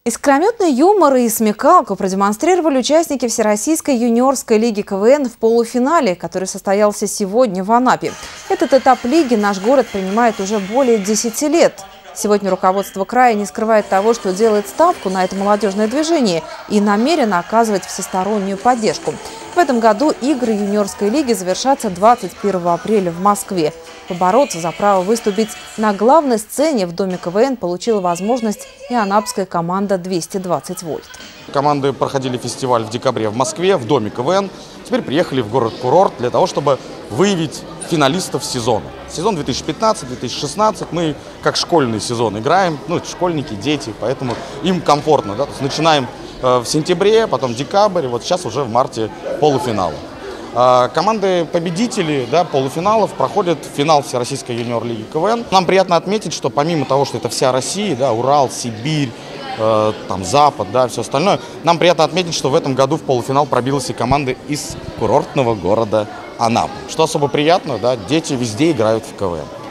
Искрометный юмор и смекалку продемонстрировали участники Всероссийской юниорской лиги КВН в полуфинале, который состоялся сегодня в Анапе. Этот этап лиги наш город принимает уже более 10 лет. Сегодня руководство края не скрывает того, что делает ставку на это молодежное движение и намерено оказывать всестороннюю поддержку. В этом году игры юниорской лиги завершатся 21 апреля в Москве. Побороться за право выступить на главной сцене в Доме КВН получила возможность и анапская команда «220 вольт». Команды проходили фестиваль в декабре в Москве, в Доме КВН. Теперь приехали в город-курорт для того, чтобы выявить финалистов сезона. Сезон 2015-2016 мы как школьный сезон играем. Это школьники, дети, поэтому им комфортно. Да? То есть начинаем в сентябре, потом декабрь, вот сейчас уже в марте полуфиналы. Команды-победители полуфиналов проходят финал Всероссийской юниор-лиги КВН. Нам приятно отметить, что помимо того, что это вся Россия, Урал, Сибирь, Запад, все остальное, нам приятно отметить, что в этом году в полуфинал пробилась и команда из курортного города Анапы. Что особо приятно, дети везде играют в КВН.